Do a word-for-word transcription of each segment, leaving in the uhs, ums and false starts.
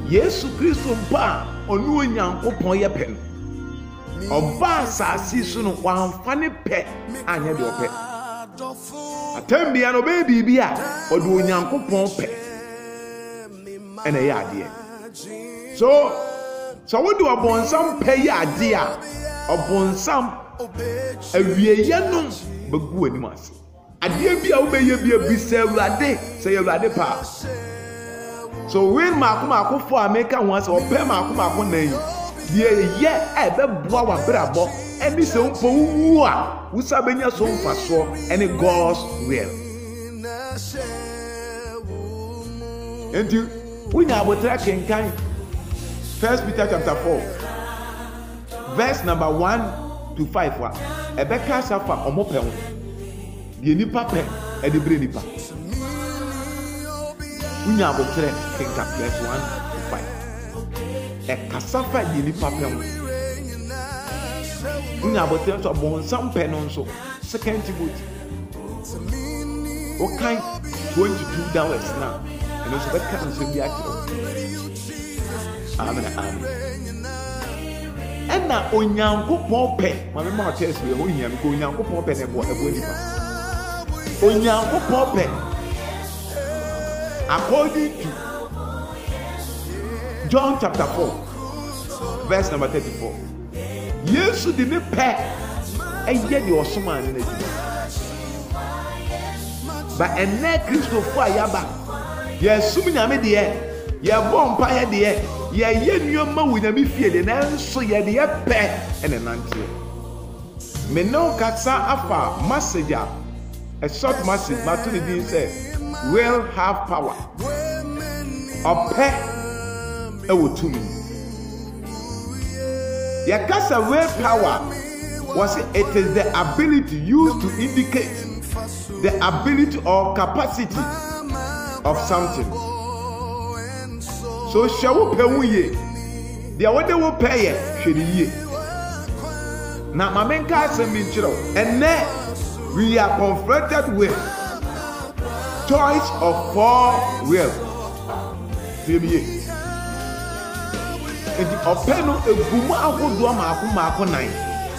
Yesu Kristo mpa onu Onyankopon ye pe no oba asasi so no wamfa ne pe anya de ope atambia no be bibia ode Onyankopon pe ene ya ade so so wo do obonsam pe ya ade a obonsam awieye no bagu anim ase ade bia wo be ye bia bisa Awurade se Awurade pa so when makuma akofo ameka ho ase ope makuma akona yi ye ye e be boa wa brabo eni se mpo wu a wusa benya so mfaso eni God's will and you when I was tracking kind First Peter chapter four verse number one to five wa e be ka safa omope ho de nipa pe e de bre nipa unya abotre kenka verse one to five e kasafa de nipa pe ho unya abotre so bon sampe no nso second Timothy okay twenty-two dollars now and also be kan so bi akiro amen amen ena Onyankopon pe ma me ma test we ho hia me ko Onyankopon pe ne bo ebo nipa Onyankopon pe according to John chapter four verse number thirty-four Yesu di ne pe eye di osoma ne na di ba ene Kristo fo ayaba Yesu mi nyame de ye bo mpa ye de ye ye nyoma wunyame fie de na nso ye de ye pe ene nante me no kasa afa message a short message ma to the din say will have power ope e wo tumi ya kasa will power was it is the ability used to indicate the ability or capacity of something so shawo pe wu ye dia wo de wo pe ye hwede ye na mamenka asemi nchiro enne we are confronted with choice of four will tebie edi openo egumu akodo maako maako nan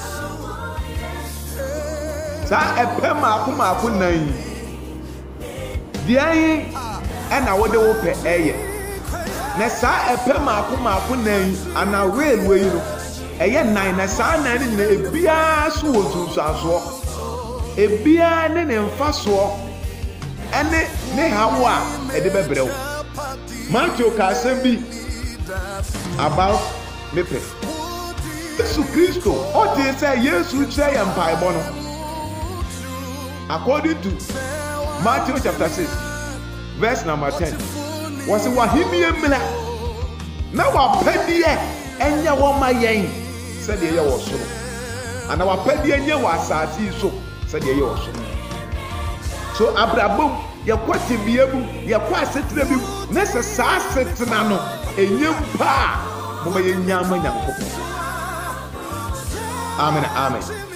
sa epe maako maako nan dia yi ena wo de wo pe eye na sa epe maako maako nan ana will we you eye nan na sa nan ni na ebia so wo tunso aso ebia ne ne mfaso ene ne hawa e de bebrew Matthew ka sembi about me pe Yesu Kristo o dey say Yesu say empire bono according to Matthew chapter six verse number ten was wahimi emla na wa pedie enya wo mayen say de ye wo so ana wa pedie enya wa asati so say de ye wo so so abrabom ye kwati biebu ye kwa setre bi na se sa setra no enyem pa mo ma ye nyama nyankopon amen amen